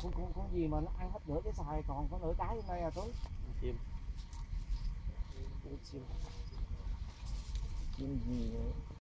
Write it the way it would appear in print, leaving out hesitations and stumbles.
Con gì mà nó ăn hết nửa cái xoài còn có nửa trái trong đây à Tuấn? Chim. Chim gì vậy?